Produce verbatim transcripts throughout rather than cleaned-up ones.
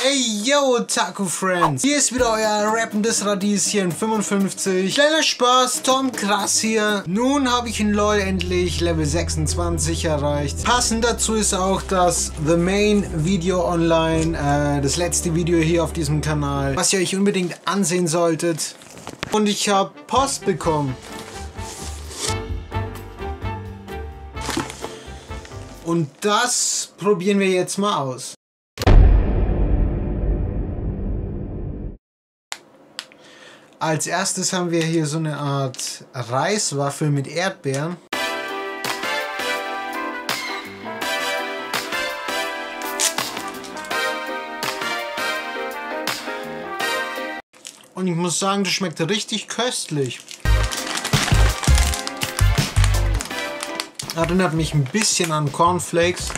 Ey, yo, Taco Friends! Hier ist wieder euer rappendes Radieschen fünfundfünfzig. Kleiner Spaß, Tom Krass hier. Nun habe ich in LOL endlich Level sechsundzwanzig erreicht. Passend dazu ist auch das The Main Video online, äh, das letzte Video hier auf diesem Kanal, was ihr euch unbedingt ansehen solltet. Und ich habe Post bekommen. Und das probieren wir jetzt mal aus. Als erstes haben wir hier so eine Art Reiswaffel mit Erdbeeren. Und ich muss sagen, das schmeckt richtig köstlich. Erinnert mich ein bisschen an Cornflakes.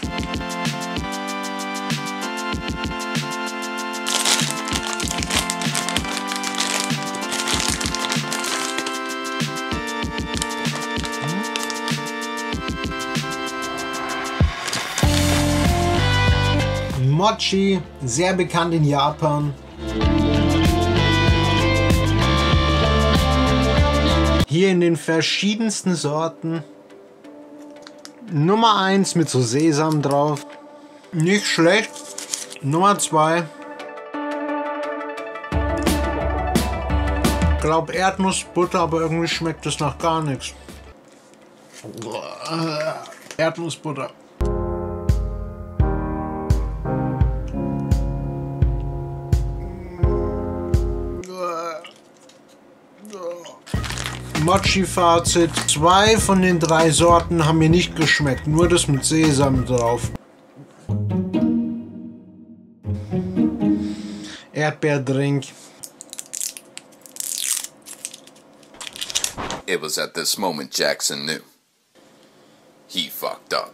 Mochi, sehr bekannt in Japan. Hier in den verschiedensten Sorten. Nummer eins mit so Sesam drauf. Nicht schlecht. Nummer zwei. Ich glaube Erdnussbutter, aber irgendwie schmeckt es nach gar nichts. Erdnussbutter. Mochi-Fazit. Zwei von den drei Sorten haben mir nicht geschmeckt. Nur das mit Sesam drauf. Erdbeerdrink. It was at this moment Jackson knew. He fucked up.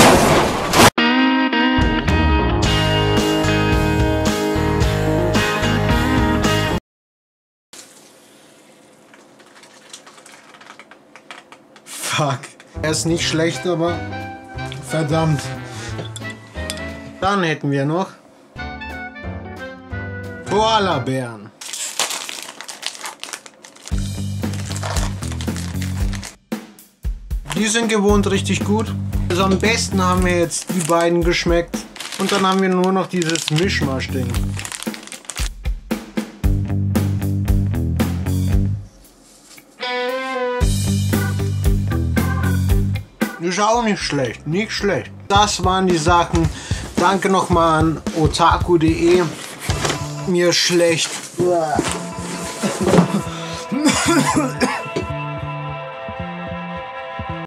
Fuck. Er ist nicht schlecht, aber verdammt. Dann hätten wir noch Koala-Bären. Die sind gewohnt richtig gut. Also am besten haben mir jetzt die beiden geschmeckt. Und dann haben wir nur noch dieses Mischmasch-Ding. Ist auch nicht schlecht, nicht schlecht. Das waren die Sachen. Danke nochmal an otaku punkt de. Mir schlecht.